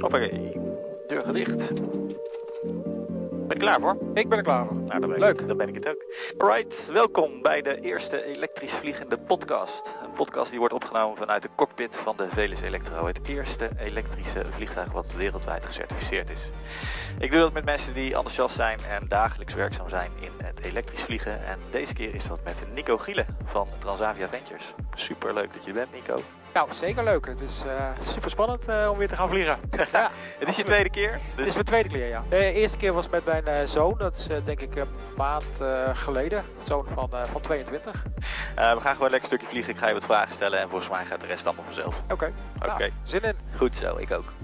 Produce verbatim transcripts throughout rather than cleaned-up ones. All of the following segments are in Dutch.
Hoppakee, deur gedicht. Ben je klaar voor? Ik ben er klaar voor. Nou, dan ben Leuk. Ik, dan ben ik het ook. Alright, welkom bij de eerste elektrisch vliegende podcast. Een podcast die wordt opgenomen vanuit de cockpit van de Velis Electro. Het eerste elektrische vliegtuig wat wereldwijd gecertificeerd is. Ik doe dat met mensen die enthousiast zijn en dagelijks werkzaam zijn in het elektrisch vliegen. En deze keer is dat met Nico Gielen van Transavia Ventures. Super leuk dat je er bent, Nico. Nou, zeker leuk. Het is uh, super spannend uh, om weer te gaan vliegen. Ja, het is je tweede keer? Dus... Het is mijn tweede keer, ja. De eerste keer was met mijn uh, zoon. Dat is uh, denk ik een maand uh, geleden. Zoon van, uh, van tweeëntwintig. Uh, we gaan gewoon een lekker stukje vliegen. Ik ga je wat vragen stellen en volgens mij gaat de rest allemaal vanzelf. Oké. Okay. Oké. Okay. Nou, zin in. Goed zo, ik ook.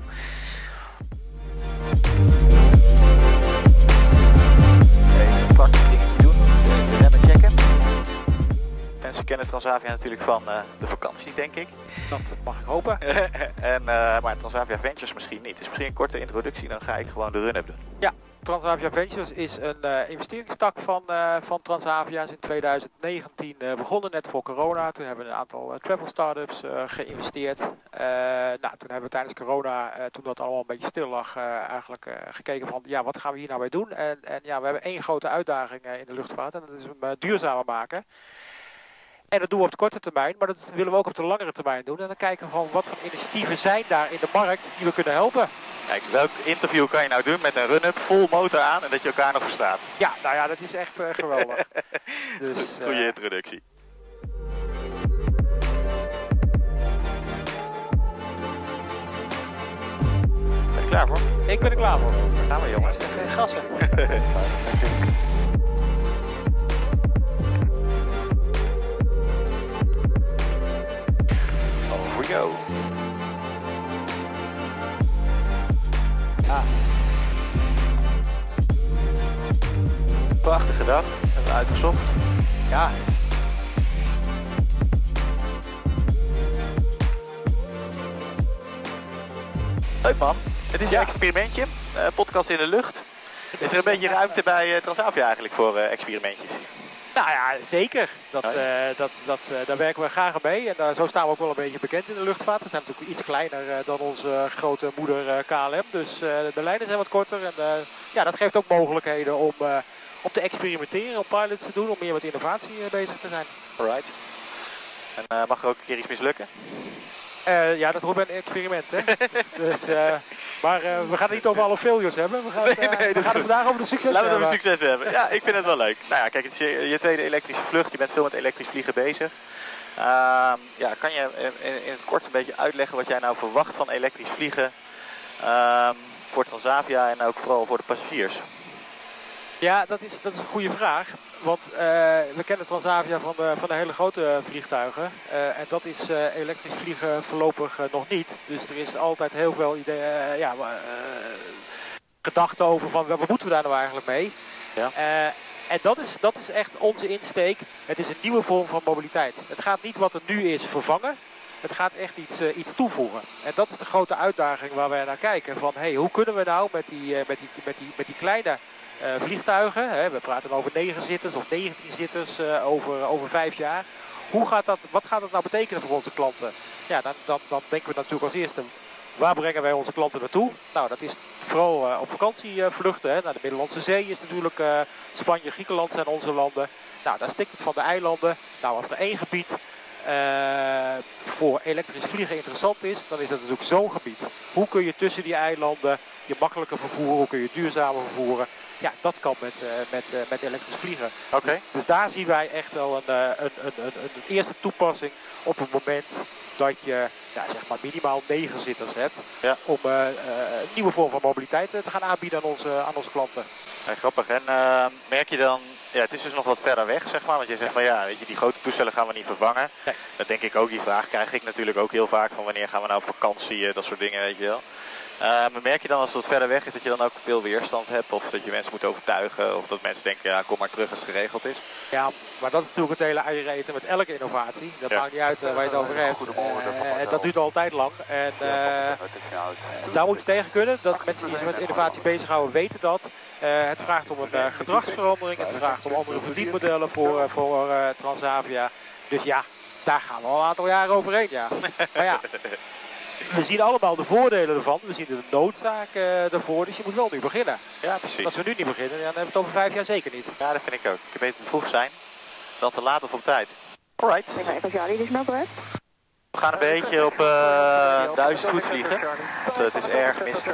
Even een praktisch dingetje doen. De remmen checken. Mensen kennen Transavia natuurlijk van uh, de vakantie, denk ik. Dat mag ik hopen. en, uh, maar Transavia Ventures misschien niet. Dus misschien een korte introductie, dan ga ik gewoon de run-up doen. Ja, Transavia Ventures is een uh, investeringstak van, uh, van Transavia. Is in twintig negentien uh, begonnen, net voor corona. Toen hebben we een aantal uh, travel startups uh, geïnvesteerd. Uh, nou, toen hebben we tijdens corona, uh, toen dat allemaal een beetje stil lag, uh, eigenlijk uh, gekeken van ja, wat gaan we hier nou mee doen? En, en ja, we hebben één grote uitdaging uh, in de luchtvaart en dat is hem uh, duurzamer maken. En dat doen we op de korte termijn, maar dat willen we ook op de langere termijn doen. En dan kijken we van wat voor initiatieven zijn daar in de markt die we kunnen helpen. Kijk, welk interview kan je nou doen met een run-up, vol motor aan en dat je elkaar nog verstaat? Ja, nou ja, dat is echt uh, geweldig. Dus, goeie uh... introductie. Ben je klaar voor? Ik ben er klaar voor. Daar gaan we, jongens. Even gassen. Over we go. Ah. Prachtige dag, hebben we uitgezocht. Ja. Leuk man, het is ja. een experimentje, uh, podcast in de lucht. Is er een beetje ruimte bij uh, Transavia eigenlijk voor uh, experimentjes? Nou ja, zeker. Dat, oh, ja. uh, dat, dat, uh, daar werken we graag mee. En uh, zo staan we ook wel een beetje bekend in de luchtvaart. We zijn natuurlijk iets kleiner uh, dan onze uh, grote moeder uh, K L M. Dus uh, de lijnen zijn wat korter. En uh, ja, dat geeft ook mogelijkheden om, uh, om te experimenteren, om pilots te doen, om meer met innovatie uh, bezig te zijn. Alright. En uh, mag er ook een keer iets mislukken? Uh, ja, dat hoort bij een experiment, hè. dus, uh, maar uh, we gaan het niet over alle failures hebben. We gaan, uh, nee, nee, we gaan het vandaag over de succes Laten we hebben. het over succes hebben. Ja, ik vind het wel leuk. Nou ja, kijk, het is je, je tweede elektrische vlucht. Je bent veel met elektrisch vliegen bezig. Uh, ja, kan je in, in het kort een beetje uitleggen wat jij nou verwacht van elektrisch vliegen uh, voor Transavia en ook vooral voor de passagiers? Ja, dat is, dat is een goede vraag. Want uh, we kennen Transavia van de, van de hele grote vliegtuigen. Uh, en dat is uh, elektrisch vliegen voorlopig uh, nog niet. Dus er is altijd heel veel idee, uh, ja, uh, gedachten over van wat moeten we daar nou eigenlijk mee. Ja. Uh, en dat is, dat is echt onze insteek. Het is een nieuwe vorm van mobiliteit. Het gaat niet wat er nu is vervangen. Het gaat echt iets, uh, iets toevoegen. En dat is de grote uitdaging waar wij naar kijken. Van hey, hoe kunnen we nou met die, uh, met die, met die, met die kleine Uh, vliegtuigen, hè, we praten over negen zitters of negentien zitters uh, over, over vijf jaar. Hoe gaat dat, wat gaat dat nou betekenen voor onze klanten? Ja, dan, dan, dan denken we natuurlijk als eerste, waar brengen wij onze klanten naartoe? Nou, dat is vooral uh, op vakantievluchten. Hè. Naar de Middellandse Zee is natuurlijk uh, Spanje, Griekenland zijn onze landen. Nou, daar stikt het van de eilanden. Nou, als er één gebied uh, voor elektrisch vliegen interessant is, dan is dat natuurlijk zo'n gebied. Hoe kun je tussen die eilanden je makkelijker vervoeren, hoe kun je duurzamer vervoeren? Ja, dat kan met, uh, met, uh, met elektrisch vliegen. Oké. Okay. Dus, dus daar zien wij echt wel een, uh, een, een, een, een eerste toepassing op het moment dat je ja, zeg maar minimaal negen zitters hebt. Ja. Om uh, uh, een nieuwe vorm van mobiliteit uh, te gaan aanbieden aan onze, aan onze klanten. Ja, grappig. En uh, merk je dan, ja, het is dus nog wat verder weg, zeg maar. Want je zegt van ja, weet je, die grote toestellen gaan we niet vervangen. Nee. Dat denk ik ook, die vraag krijg ik natuurlijk ook heel vaak van wanneer gaan we nou op vakantie, uh, dat soort dingen, weet je wel. Uh, maar merk je dan als het wat verder weg is dat je dan ook veel weerstand hebt of dat je mensen moet overtuigen of dat mensen denken ja kom maar terug als het geregeld is? Ja, maar dat is natuurlijk het hele eieren eten met elke innovatie. Dat ja. maakt niet uit uh, waar je het over hebt. Uh, uh, dat duurt altijd lang en uh, uh, daar moet je tegen kunnen. Dat mensen die zich met innovatie bezighouden weten dat. Uh, het vraagt om een uh, gedragsverandering, het vraagt om andere verdienmodellen voor, uh, voor uh, Transavia. Dus ja, daar gaan we al een aantal jaren overheen, ja. Maar ja. we zien allemaal de voordelen ervan. We zien de noodzaak uh, ervoor. Dus je moet wel nu beginnen. Ja, precies. Als we nu niet beginnen, dan hebben we het over vijf jaar zeker niet. Ja, dat vind ik ook. Ik kan beter te vroeg zijn dan te laat of op tijd. Alright. We gaan een beetje op uh, duizend voet vliegen. Want, uh, het is erg mistig.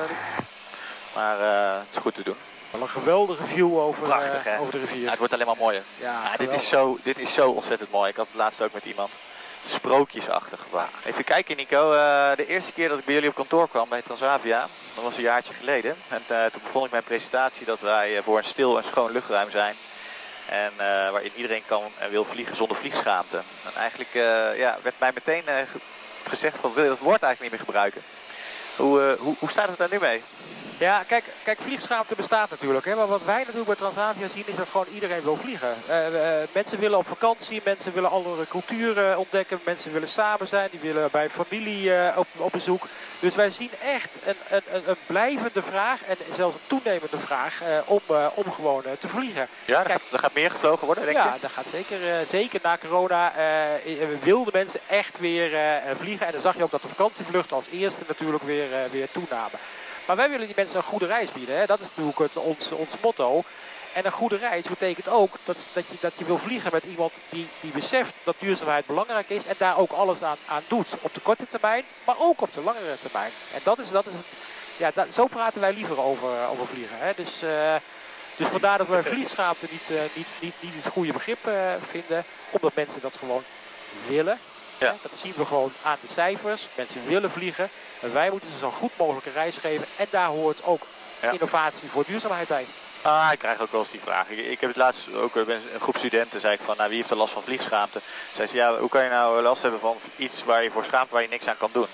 Maar uh, het is goed te doen. Wel een geweldige view over, Prachtig, uh, over de rivier. Ja, het wordt alleen maar mooier. Ja, ja, dit, is zo, dit is zo ontzettend mooi. Ik had het laatst ook met iemand. Sprookjesachtig. Even kijken, Nico. Uh, de eerste keer dat ik bij jullie op kantoor kwam bij Transavia, dat was een jaartje geleden. En uh, toen begon ik mijn presentatie dat wij uh, voor een stil en schoon luchtruim zijn. En uh, waarin iedereen kan en wil vliegen zonder vliegschaamte. En eigenlijk uh, ja, werd mij meteen uh, gezegd van wil je dat woord eigenlijk niet meer gebruiken. Hoe, uh, hoe, hoe staat het daar nu mee? Ja, kijk, kijk, vliegschaamte bestaat natuurlijk. Hè? Maar wat wij natuurlijk bij Transavia zien is dat gewoon iedereen wil vliegen. Uh, uh, mensen willen op vakantie, mensen willen andere culturen ontdekken, mensen willen samen zijn, die willen bij familie uh, op, op bezoek. Dus wij zien echt een, een, een blijvende vraag en zelfs een toenemende vraag uh, om, uh, om gewoon uh, te vliegen. Ja, er, Kijk, gaat, er gaat meer gevlogen worden, denk ja, je? Ja, dat gaat zeker. Uh, zeker na corona uh, wilden mensen echt weer uh, vliegen. En dan zag je ook dat de vakantievluchten als eerste natuurlijk weer, uh, weer toenamen. Maar wij willen die mensen een goede reis bieden. Hè? Dat is natuurlijk het, ons, ons motto. En een goede reis betekent ook dat, dat, je, dat je wil vliegen met iemand die, die beseft dat duurzaamheid belangrijk is. En daar ook alles aan, aan doet. Op de korte termijn, maar ook op de langere termijn. En dat is, dat is het. Ja, dat, zo praten wij liever over, over vliegen. Hè? Dus, uh, dus vandaar dat we vliegschaamte niet, uh, niet, niet, niet het goede begrip uh, vinden. Omdat mensen dat gewoon willen. Ja. Hè? Dat zien we gewoon aan de cijfers. Mensen willen vliegen. En wij moeten ze zo'n goed mogelijke reis geven. En daar hoort ook ja. innovatie voor duurzaamheid bij. Ah, ik krijg ook wel eens die vraag. Ik, ik heb het laatst ook bij een groep studenten, zei ik van, nou wie heeft er last van vliegschaamte? Zei ze, ja, hoe kan je nou last hebben van iets waar je voor schaamt, waar je niks aan kan doen?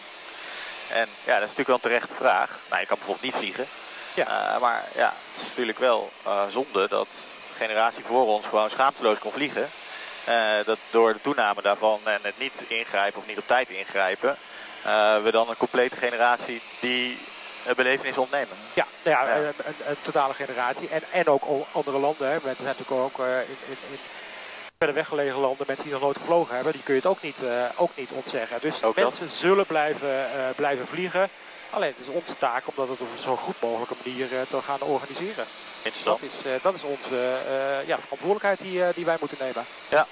En ja, dat is natuurlijk wel een terechte vraag. Nou, je kan bijvoorbeeld niet vliegen. Ja. Uh, maar ja, het is natuurlijk wel uh, zonde dat de generatie voor ons gewoon schaamteloos kon vliegen. Uh, dat door de toename daarvan en het niet ingrijpen of niet op tijd ingrijpen, uh, we dan een complete generatie die een belevenis ontnemen. Ja, nou ja, ja. Een, een, een totale generatie. En, en ook andere landen. Hè. Er zijn natuurlijk ook uh, in, in, in verder weggelegen landen mensen die nog nooit gevlogen hebben. Die kun je het ook niet, uh, ook niet ontzeggen. Dus ook mensen dat? zullen blijven, uh, blijven vliegen. Alleen het is onze taak om dat op een zo goed mogelijke manier uh, te gaan organiseren. Interessant. Dat is, uh, dat is onze uh, ja, verantwoordelijkheid die, uh, die wij moeten nemen. Ja.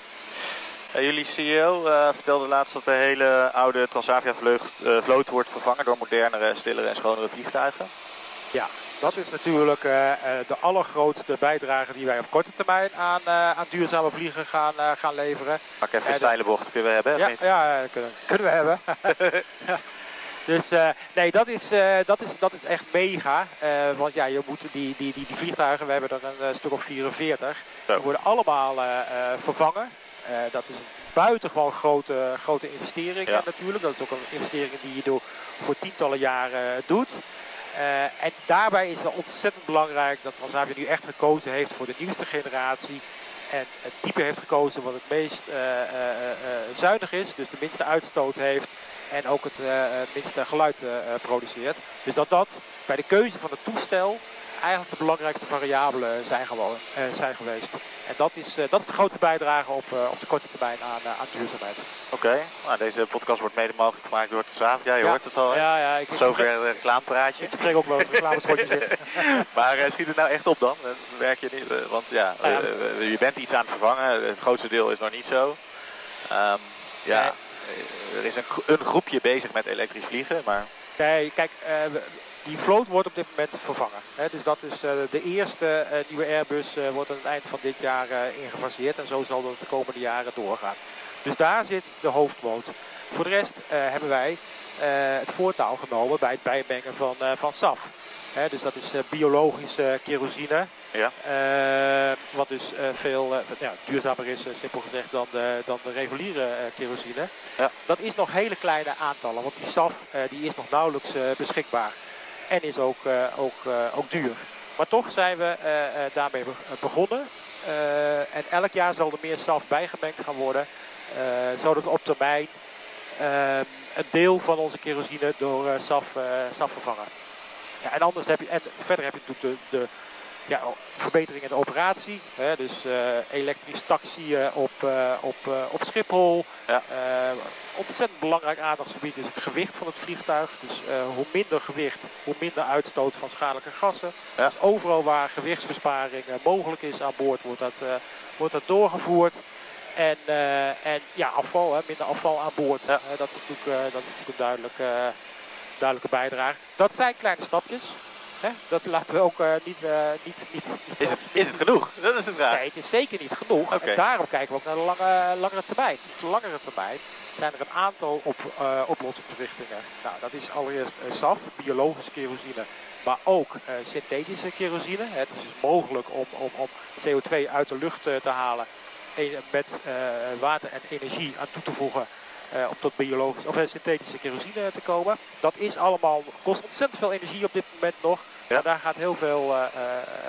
Uh, jullie C E O uh, vertelde laatst dat de hele oude Transavia vlucht, uh, vloot wordt vervangen door modernere, stillere en schonere vliegtuigen. Ja, dat is natuurlijk uh, uh, de allergrootste bijdrage die wij op korte termijn aan, uh, aan duurzame vliegen gaan, uh, gaan leveren. Pak even een steile bocht, kunnen we hebben? Ja, ja kunnen, kunnen we hebben. Ja. Dus uh, nee, dat is, uh, dat, is, dat is echt mega. Uh, want ja, je moet die, die, die, die vliegtuigen, we hebben er een uh, stuk of vierenveertig, Zo. die worden allemaal uh, uh, vervangen. Uh, dat is een buitengewoon grote, grote investering ja. natuurlijk. Dat is ook een investering die je door, voor tientallen jaren doet. Uh, en daarbij is het ontzettend belangrijk dat Transavia nu echt gekozen heeft voor de nieuwste generatie. En het type heeft gekozen wat het meest uh, uh, uh, zuinig is, dus de minste uitstoot heeft. En ook het uh, minste geluid uh, produceert. Dus dat dat bij de keuze van het toestel eigenlijk de belangrijkste variabelen zijn, gewoon, uh, zijn geweest. En dat is, uh, dat is de grootste bijdrage op, uh, op de korte termijn aan, uh, aan duurzaamheid. Oké, okay. Nou, deze podcast wordt mede mogelijk gemaakt door Transavia, je ja. hoort het al. Hè? Ja, ja, ik Zover een reclamepraatje. Ik spreek ook wel het reclameschotjes in. Maar uh, schiet het nou echt op dan? Dat werk je niet, uh, want ja, uh, ja. Uh, je bent iets aan het vervangen, het grootste deel is nog niet zo. Um, ja. Nee. Er is een, een groepje bezig met elektrisch vliegen, maar... Nee, kijk, uh, die vloot wordt op dit moment vervangen. Hè? Dus dat is uh, de eerste uh, nieuwe Airbus uh, wordt aan het eind van dit jaar uh, ingefaseerd. En zo zal dat de komende jaren doorgaan. Dus daar zit de hoofdmoot. Voor de rest uh, hebben wij uh, het voortouw genomen bij het bijmengen van, uh, van S A F. Hè? Dus dat is uh, biologische kerosine. Ja. Uh, wat dus uh, veel uh, ja, duurzamer is, uh, simpel gezegd, dan de, dan de reguliere uh, kerosine. Ja. Dat is nog hele kleine aantallen, want die S A F uh, die is nog nauwelijks uh, beschikbaar. En is ook, uh, ook, uh, ook duur. Maar toch zijn we uh, uh, daarmee be begonnen. Uh, en elk jaar zal er meer S A F bijgemengd gaan worden. Uh, zodat we op termijn uh, een deel van onze kerosine door uh, S A F, uh, S A F vervangen. Ja, en anders heb je, en verder heb je natuurlijk de, de ja, verbetering in de operatie. Hè, dus uh, elektrisch taxiën op, uh, op, uh, op Schiphol. Ja. Uh, ontzettend belangrijk aandachtsgebied is het gewicht van het vliegtuig. Dus uh, hoe minder gewicht, hoe minder uitstoot van schadelijke gassen. Ja. Dus overal waar gewichtsbesparing uh, mogelijk is aan boord wordt dat, uh, wordt dat doorgevoerd. En, uh, en ja, afval, hè, minder afval aan boord. Ja. Uh, dat is natuurlijk, uh, dat is natuurlijk een duidelijke, uh, duidelijke bijdrage. Dat zijn kleine stapjes. Hè? Dat laten we ook uh, niet, uh, niet, niet, niet... Is het, is het genoeg? Dat is de vraag. Nee, het is zeker niet genoeg. Okay. En daarom kijken we ook naar de lange, langere termijn. Op de langere termijn zijn er een aantal op, uh, oplossingsrichtingen. Nou, dat is allereerst uh, S A F, biologische kerosine, maar ook uh, synthetische kerosine. Het is dus mogelijk om, om, om C O twee uit de lucht uh, te halen en met uh, water en energie aan toe te voegen. Uh, om tot biologisch of uh, synthetische kerosine te komen. Dat is allemaal, kost ontzettend veel energie op dit moment nog. Ja. Maar daar gaat heel veel uh, uh,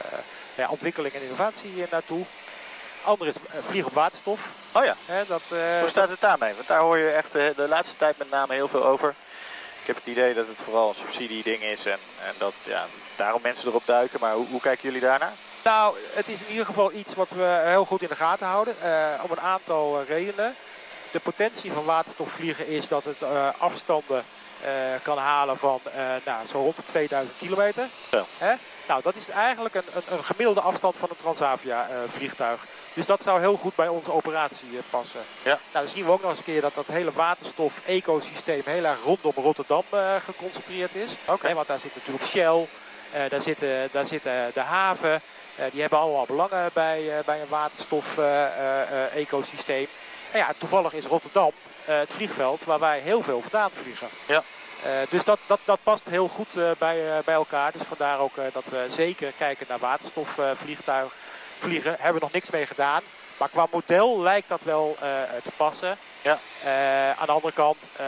ja, ontwikkeling en innovatie uh, naartoe. Ander is uh, vliegen op waterstof. Oh ja. Hè, dat, uh, Hoe staat het daarmee? Want daar hoor je echt uh, de laatste tijd met name heel veel over. Ik heb het idee dat het vooral een subsidieding is en, en dat ja, daarom mensen erop duiken. Maar hoe, hoe kijken jullie daarnaar? Nou, het is in ieder geval iets wat we heel goed in de gaten houden. Uh, om een aantal uh, redenen. De potentie van waterstofvliegen is dat het uh, afstanden uh, kan halen van uh, nou, zo rond de tweeduizend kilometer. Ja. Hè? Nou, dat is eigenlijk een, een, een gemiddelde afstand van een Transavia uh, vliegtuig. Dus dat zou heel goed bij onze operatie uh, passen. Ja. Nou, dan zien we ook nog eens een keer dat dat hele waterstof-ecosysteem heel erg rondom Rotterdam uh, geconcentreerd is. Okay. Hè, want daar zit natuurlijk Shell, uh, daar zit, uh, daar zit uh, de haven. Uh, die hebben allemaal belangen bij, uh, bij een waterstof-ecosysteem. Uh, uh, En ja, toevallig is Rotterdam uh, het vliegveld waar wij heel veel vandaan vliegen. Ja. Uh, dus dat, dat, dat past heel goed uh, bij, uh, bij elkaar. Dus vandaar ook uh, dat we zeker kijken naar waterstofvliegtuig uh, vliegen. Hebben we nog niks mee gedaan. Maar qua model lijkt dat wel uh, te passen. Ja. Uh, aan de andere kant, uh,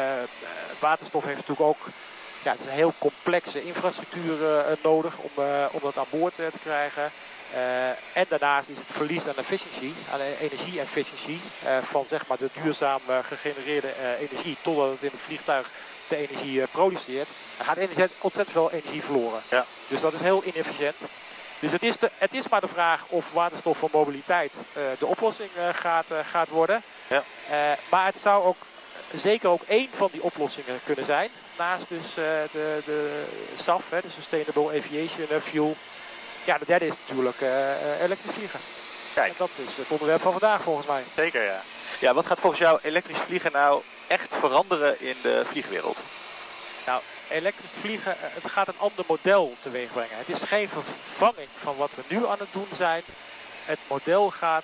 waterstof heeft natuurlijk ook ja, het is een heel complexe infrastructuur uh, nodig om, uh, om dat aan boord uh, te krijgen. Uh, en daarnaast is het verlies aan efficiëntie, aan energie-efficiëntie, uh, van zeg maar de duurzaam uh, gegenereerde uh, energie totdat het in het vliegtuig de energie uh, produceert. Er gaat ontzettend veel energie verloren. Ja. Dus dat is heel inefficiënt. Dus het is, de, het is maar de vraag of waterstof voor mobiliteit uh, de oplossing uh, gaat, uh, gaat worden. Ja. Uh, maar het zou ook zeker ook één van die oplossingen kunnen zijn. Naast dus uh, de, de S A F, hè, de Sustainable Aviation Fuel. Ja, de derde is natuurlijk uh, elektrisch vliegen. Kijk. En dat is het onderwerp van vandaag volgens mij. Zeker, ja. Ja, wat gaat volgens jou elektrisch vliegen nou echt veranderen in de vliegwereld? Nou, elektrisch vliegen, het gaat een ander model teweeg brengen. Het is geen vervanging van wat we nu aan het doen zijn. Het model gaat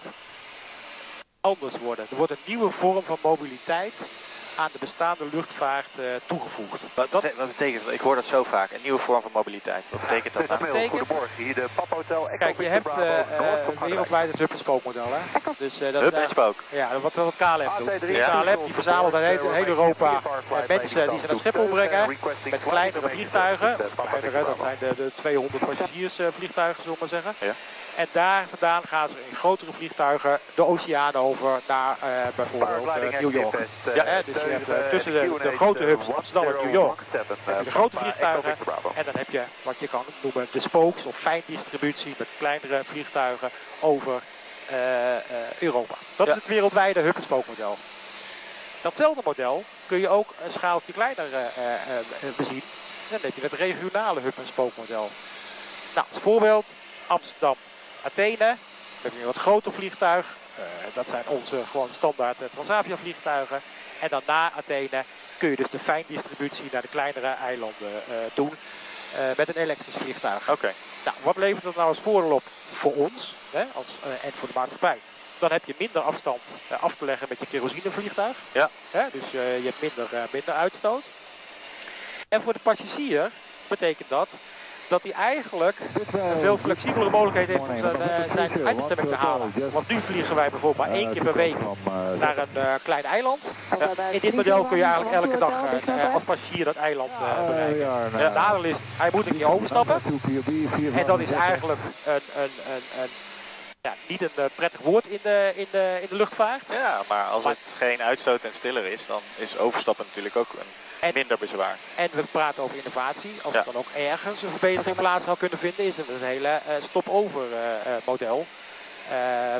anders worden. Er wordt een nieuwe vorm van mobiliteit aan de bestaande luchtvaart uh, toegevoegd. Wat, dat, wat betekent dat? Ik hoor dat zo vaak, een nieuwe vorm van mobiliteit. Wat betekent dat nou? Dat betekent, Goedemorgen, hier de Pap Hotel. Kijk, je hebt uh, uh, wereldwijd het hub-en-spook-model. Dus, uh, dat hub en spook? Ja, wat, wat K L M doet. Dus ja. K L M die verzamelt in heel, heel Europa uh, mensen die ze naar Schiphol brengen met kleinere vliegtuigen. Of kleinere, dat zijn de, de tweehonderd passagiersvliegtuigen, zullen we maar zeggen. Ja. En daar vandaan gaan ze in grotere vliegtuigen de oceaan over naar uh, bijvoorbeeld uh, New York. Ja, hè, dus je hebt uh, tussen de, de grote hubs Amsterdam en New York heb je de grote vliegtuigen. En dan heb je wat je kan noemen de spokes of fijndistributie met kleinere vliegtuigen over uh, uh, Europa. Dat ja. is het wereldwijde hub-en-spookmodel. Datzelfde model kun je ook een schaaltje kleiner uh, uh, bezien. Dan heb je het regionale hub-en-spookmodel. Nou, als voorbeeld Amsterdam. Athene, dan heb je een wat groter vliegtuig. Uh, dat zijn onze gewoon standaard uh, Transavia vliegtuigen. En dan na Athene kun je dus de fijndistributie naar de kleinere eilanden uh, doen. Uh, met een elektrisch vliegtuig. Oké. Okay. Nou, wat levert dat nou als voordeel op voor ons hè, als, uh, en voor de maatschappij? Dan heb je minder afstand uh, af te leggen met je kerosinevliegtuig. Ja. Hè, dus uh, je hebt minder, uh, minder uitstoot. En voor de passagier betekent dat dat hij eigenlijk een veel flexibelere mogelijkheid heeft om zijn, uh, zijn eindbestemming te halen. Want nu vliegen wij bijvoorbeeld maar één keer per week naar een uh, klein eiland. Uh, in dit model kun je eigenlijk elke dag uh, als passagier dat eiland uh, bereiken. Het nadeel is, hij moet een keer overstappen. En dat is eigenlijk een, een, een, een, ja, niet een uh, prettig woord in de, in, de, in de luchtvaart. Ja, maar als maar, het geen uitstoot en stiller is, dan is overstappen natuurlijk ook een En, minder bezwaar. En we praten over innovatie. Als ja. we dan ook ergens een verbetering plaats zou kunnen vinden, is het een hele uh, stop-over uh, uh, model. Uh,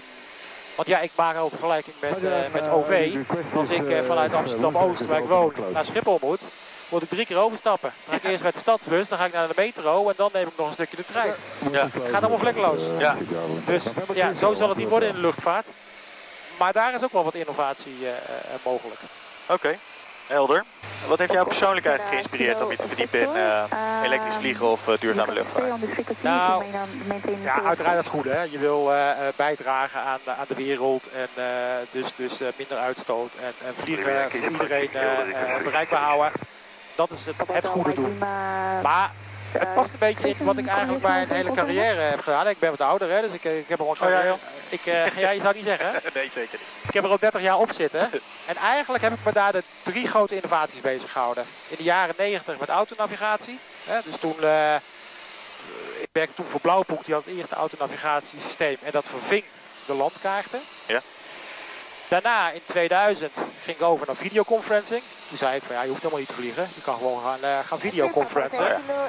want ja, ik maak al de vergelijking met, uh, met O V. Als ik uh, vanuit Amsterdam-Oost, waar ik woon, naar Schiphol moet, moet ik drie keer overstappen. Dan ga ik eerst met de stadsbus, dan ga ik naar de metro en dan neem ik nog een stukje de trein. Ja. Het gaat allemaal vlekkeloos. Ja. Dus ja, zo zal het niet worden in de luchtvaart. Maar daar is ook wel wat innovatie uh, uh, mogelijk. Oké, okay. Helder. Wat heeft jou persoonlijk eigenlijk geïnspireerd om je te verdiepen in uh, elektrisch vliegen of uh, duurzame luchtvaart? Nou, ja, uiteraard het goede. Hè. Je wil uh, bijdragen aan, aan de wereld en uh, dus, dus uh, minder uitstoot en, en vliegen voor iedereen uh, uh, bereikbaar houden. Dat is het, het goede doen. Maar het past een beetje in wat ik eigenlijk mijn hele carrière heb gedaan. Ik ben wat ouder, hè, dus ik, ik heb al een carrière. Oh, ja, ja. Ik, uh, ja, je zou het niet zeggen. Nee, zeker niet. Ik heb er al dertig jaar op zitten. En eigenlijk heb ik me daar de drie grote innovaties bezig gehouden. In de jaren negentig met autonavigatie. Hè, dus toen, uh, ik werkte toen voor Blauwpunkt, die had het eerste autonavigatiesysteem. En dat verving de landkaarten. Ja. Daarna in tweeduizend ging ik over naar videoconferencing. Toen zei ik van ja, je hoeft helemaal niet te vliegen. Je kan gewoon gaan, uh, gaan videoconferencen.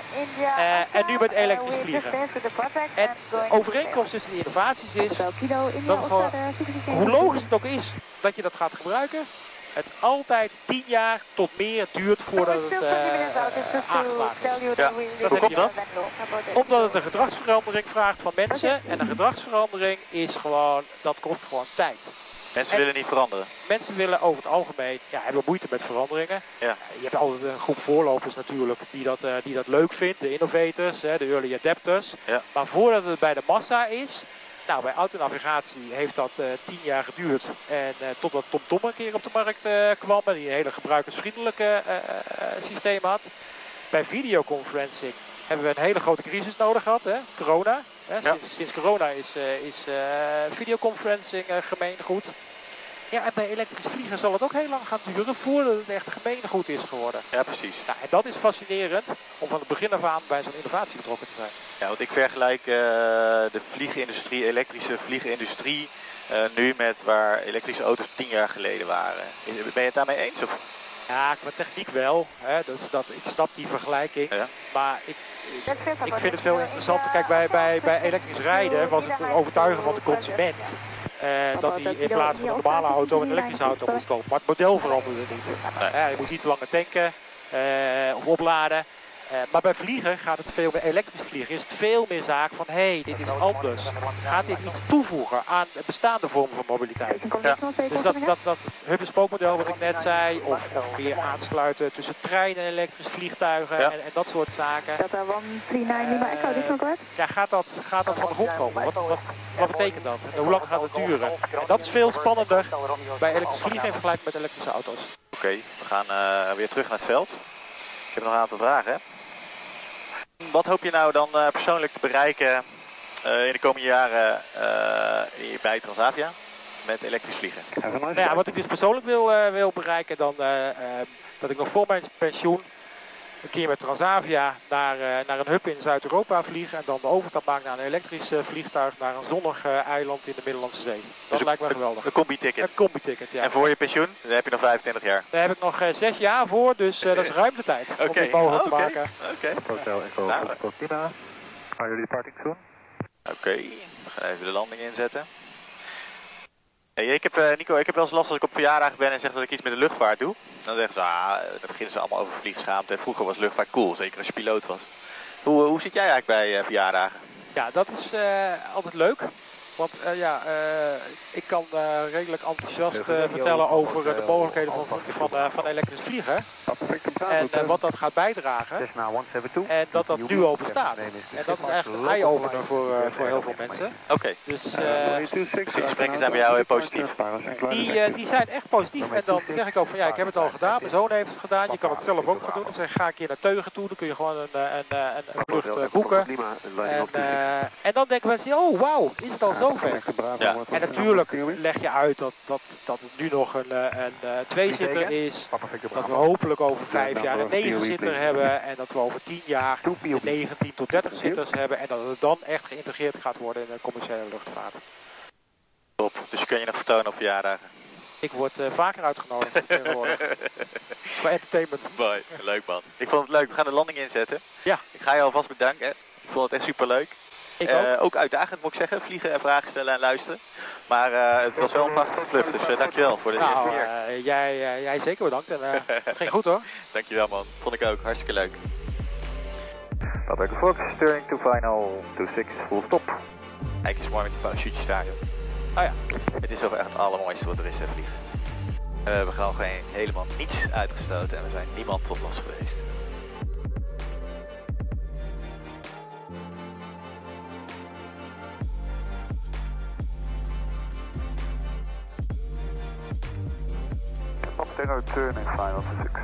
Uh, en nu met elektrisch vliegen. En de overeenkomst tussen de innovaties is dat het gewoon, hoe logisch het ook is dat je dat gaat gebruiken, het altijd tien jaar tot meer duurt voordat het uh, uh, aangeslagen is. Ja. Hoe komt dat? Omdat het een gedragsverandering vraagt van mensen. En een gedragsverandering is gewoon, dat kost gewoon tijd. Mensen en willen niet veranderen. Mensen willen over het algemeen, ja, hebben moeite met veranderingen. Ja. Je hebt altijd een groep voorlopers natuurlijk die dat, uh, die dat leuk vindt, de innovators, hè, de early adapters. Ja. Maar voordat het bij de massa is, nou bij autonavigatie heeft dat uh, tien jaar geduurd. En uh, totdat TomTom een keer op de markt uh, kwam en die een hele gebruikersvriendelijke uh, uh, systeem had. Bij videoconferencing hebben we een hele grote crisis nodig gehad, hè? Corona. Hè? Ja. Sinds, sinds corona is, uh, is uh, videoconferencing uh, gemeengoed. Ja, en bij elektrisch vliegen zal het ook heel lang gaan duren voordat het echt gemeengoed is geworden. Ja, precies. Nou, en dat is fascinerend om van het begin af aan bij zo'n innovatie betrokken te zijn. Ja, want ik vergelijk uh, de vliegindustrie, elektrische vliegindustrie, uh, nu met waar elektrische auto's tien jaar geleden waren. Ben je het daarmee eens? Of? Ja, qua techniek wel. Hè, dus dat, ik snap die vergelijking. Ja. Maar ik, ik, ik vind het veel interessanter. Kijk, bij, bij, bij elektrisch rijden was het overtuigen van de consument. Uh, dat hij in plaats van een normale auto een elektrische auto moest kopen. Maar het model veranderde niet. Nee. Uh, je moet iets langer tanken uh, of opladen. Uh, maar bij vliegen gaat het veel meer elektrisch vliegen. Is het veel meer zaak van, hé, hey, dit is anders. Gaat dit iets toevoegen aan bestaande vormen van mobiliteit? Ja. Dus dat, dat, dat hub-and-spoke-model wat ik net zei, of, of meer aansluiten tussen treinen en elektrische vliegtuigen, ja. en, en dat soort zaken. Uh, ja, gaat dat, gaat dat van de grond komen? Wat, wat, wat betekent dat? En hoe lang gaat het duren? En dat is veel spannender bij elektrisch vliegen in vergelijking met elektrische auto's. Oké, okay, we gaan uh, weer terug naar het veld. Ik heb nog een aantal vragen. Wat hoop je nou dan uh, persoonlijk te bereiken uh, in de komende jaren uh, bij Transavia met elektrisch vliegen? Nou ja, wat ik dus persoonlijk wil, uh, wil bereiken, dan uh, uh, dat ik nog voor mijn pensioen een keer met Transavia naar, uh, naar een hub in Zuid-Europa vlieg en dan de overstap maak naar een elektrisch uh, vliegtuig naar een zonnig uh, eiland in de Middellandse Zee. Dat dus lijkt me geweldig. Een combi-ticket? Een combi-ticket, ja. En voor je pensioen? Dan heb je nog vijfentwintig jaar? Daar heb ik nog uh, zes jaar voor, dus uh, dat is ruim de tijd okay. om dit mogelijk oh, okay. te maken. Oké. Hotel Echo nou, Cortina. Are you departing soon? Oké, okay. We gaan even de landing inzetten. Hey, ik heb, uh, Nico, ik heb wel eens last als ik op verjaardag ben en zeg dat ik iets met de luchtvaart doe. Dan zeggen ze, ah, dan beginnen ze allemaal over vliegschaamte. Vroeger was luchtvaart cool, zeker als je piloot was. Hoe, hoe zit jij eigenlijk bij uh, verjaardagen? Ja, dat is uh, altijd leuk. Want uh, ja, uh, ik kan uh, redelijk enthousiast uh, vertellen over uh, de mogelijkheden van, van, uh, van elektrisch vliegen. En uh, wat dat gaat bijdragen. En dat dat nu al bestaat. En dat is eigenlijk een eye-opener voor, uh, voor heel veel mensen. Oké. Okay. Dus, uh, dus de gesprekken zijn bij jou heel positief? Die, uh, die zijn echt positief. En dan zeg ik ook van ja, ik heb het al gedaan. Mijn zoon heeft het gedaan. Je kan het zelf ook gaan doen. Dan zeg ik, ga een keer naar Teugen toe. Dan kun je gewoon een, een, een, een vlucht uh, boeken. En, uh, en dan denken mensen, oh wauw, is het al zo? Ja. En natuurlijk leg je uit dat, dat, dat het nu nog een, een, een tweezitter is, dat we hopelijk over vijf jaar een negenzitter hebben en dat we over tien jaar negentien tot dertig zitters hebben en dat het dan echt geïntegreerd gaat worden in de commerciële luchtvaart. Top, dus kun je nog vertonen op verjaardagen? Ik word uh, vaker uitgenodigd tegenwoordig. Voor entertainment. Mooi, leuk man. Ik vond het leuk. We gaan de landing inzetten. Ja. Ik ga je alvast bedanken. Ik vond het echt super leuk. Ik uh, ook. ook uitdagend moet ik zeggen. Vliegen en vragen stellen en luisteren. Maar uh, het was wel een prachtige vlucht. Dus uh, dankjewel voor de nou, eerste keer. Uh, jij, uh, jij zeker bedankt. En, uh, het ging goed hoor. Dankjewel man. Vond ik ook. Hartstikke leuk. Papa Fox, steering to final two six, full stop. Kijk eens mooi met die parachutjes daar joh. Oh ja. Het is toch echt het allermooiste wat er is hè, vliegen. Uh, we hebben gewoon geen, helemaal niets uitgestoten en we zijn niemand tot last geweest. Container turning final two six.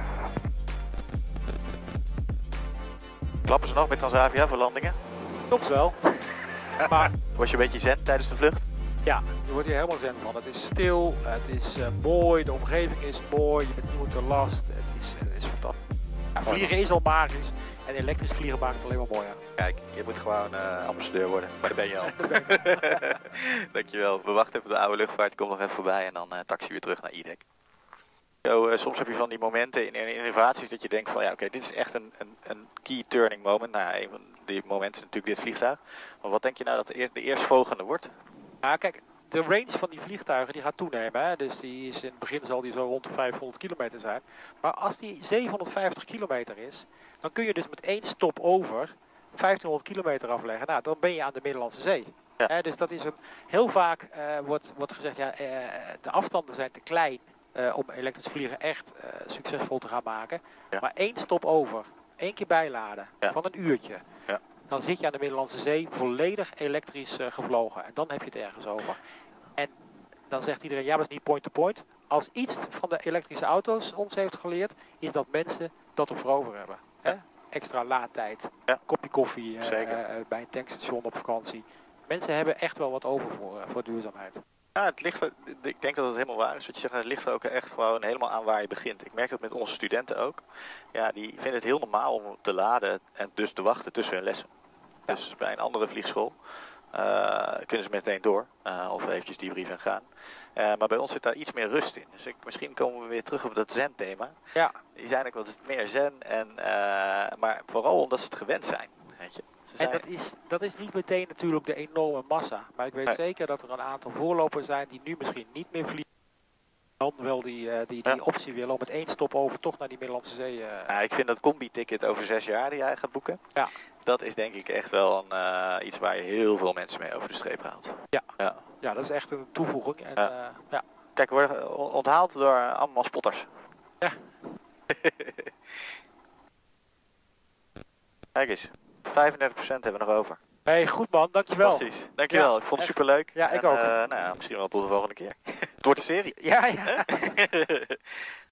Klappen ze nog met Transavia voor landingen? Soms wel. Maar was je een beetje zen tijdens de vlucht? Ja, je wordt hier helemaal zen van. Het is stil, het is uh, mooi, de omgeving is mooi, je bent niet onder last. Het is, het is fantastisch. Ja, vliegen is al magisch en elektrisch vliegen maakt het alleen maar mooier. Kijk, je moet gewoon uh, ambassadeur worden, maar daar ben je al. Dankjewel. We wachten even op de oude luchtvaart, die komt nog even voorbij en dan uh, taxi weer terug naar I D E C. Zo, uh, soms heb je van die momenten in, in innovaties dat je denkt van ja oké, okay, dit is echt een, een, een key turning moment. Nou, een van die momenten is natuurlijk dit vliegtuig. Maar wat denk je nou dat de, eer, de eerstvolgende wordt? Nou kijk, de range van die vliegtuigen die gaat toenemen. Hè? Dus die is in het begin zal die zo rond de vijfhonderd kilometer zijn. Maar als die zevenhonderdvijftig kilometer is, dan kun je dus met één stop over vijftienhonderd kilometer afleggen. Nou, dan ben je aan de Middellandse Zee. Ja. Hè? Dus dat is een, heel vaak uh, wordt, wordt gezegd, ja, uh, de afstanden zijn te klein uh, om elektrisch vliegen echt uh, succesvol te gaan maken. Ja. Maar één stop over, één keer bijladen ja. van een uurtje. Ja. Dan zit je aan de Middellandse Zee volledig elektrisch uh, gevlogen. En dan heb je het ergens over. En dan zegt iedereen, ja, maar dat is niet point-to-point. Als iets van de elektrische auto's ons heeft geleerd, is dat mensen dat ervoor over hebben. Ja. Hè? Extra laadtijd, ja. kopje koffie uh, Zeker. uh, bij een tankstation op vakantie. Mensen hebben echt wel wat over voor, uh, voor duurzaamheid. Ja, het ligt er, ik denk dat het helemaal waar is wat je zegt. Het ligt er ook echt gewoon helemaal aan waar je begint. Ik merk dat met onze studenten ook. Ja, die vinden het heel normaal om te laden en dus te wachten tussen hun lessen. Ja. Dus bij een andere vliegschool uh, kunnen ze meteen door. Uh, of eventjes die brief en gaan. Uh, maar bij ons zit daar iets meer rust in. Dus ik, misschien komen we weer terug op dat zen-thema. Ja. Die zijn ook wat meer zen. En, uh, maar vooral omdat ze het gewend zijn. Weet je. En dat is, dat is niet meteen natuurlijk de enorme massa. Maar ik weet nee. zeker dat er een aantal voorlopers zijn die nu misschien niet meer vliegen. Dan wel die, uh, die, die ja. optie willen om met één stop over toch naar die Middellandse Zee. Uh... Ja, ik vind dat combi-ticket over zes jaar die jij gaat boeken. Ja. Dat is denk ik echt wel een, uh, iets waar je heel veel mensen mee over de streep haalt. Ja, ja. ja dat is echt een toevoeging. En, ja. Uh, ja. Kijk, we worden onthaald door allemaal spotters. Ja. Kijk eens, vijfendertig procent hebben we nog over. Hey, goed man, dankjewel. Precies, dankjewel. Ja, ik vond het superleuk. Ja, ik en, ook. Uh, nou ja, misschien wel tot de volgende keer. Het wordt een serie. Ja, ja.